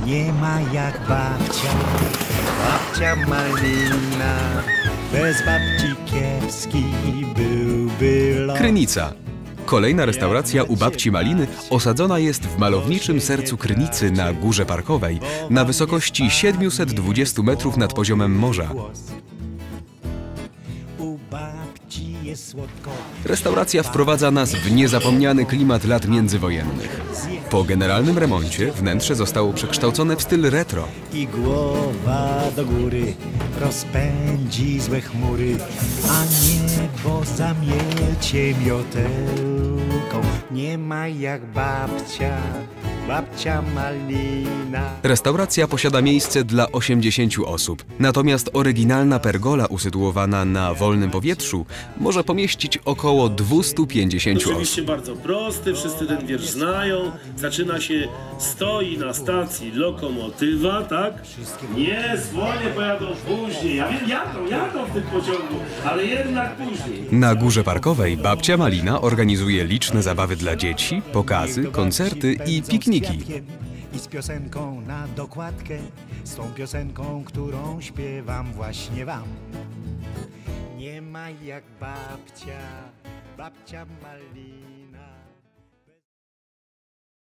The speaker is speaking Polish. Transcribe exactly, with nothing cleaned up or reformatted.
Nie ma jak babcia, babcia Malina. Bez babci kiepski byłby los. Krynica. Kolejna restauracja u babci Maliny osadzona jest w malowniczym sercu Krynicy na Górze Parkowej na wysokości siedmiuset dwudziestu metrów nad poziomem morza. U babci jest słodko. Restauracja wprowadza nas w niezapomniany klimat lat międzywojennych. Po generalnym remoncie wnętrze zostało przekształcone w styl retro. I głowa do góry rozpędzi złe chmury, a niebo zamiecie miotełką. Nie ma jak babcia, babcia Malina. Restauracja posiada miejsce dla osiemdziesięciu osób, natomiast oryginalna pergola usytuowana na wolnym powietrzu może pomieścić około dwustu pięćdziesięciu Oczywiście osób. bardzo prosty, wszyscy ten wiersz znają. Zaczyna się, stoi na stacji lokomotywa, tak? Nie, słonie pojadą później. Ja wiem, jadą, jadą w tym pociągu, ale jednak później. Na Górze Parkowej babcia Malina organizuje liczne zabawy dla dzieci, pokazy, koncerty i pikniki. I z piosenką na dokładkę, z tą piosenką, którą śpiewam właśnie wam. Nie ma jak babcia, babcia Malina.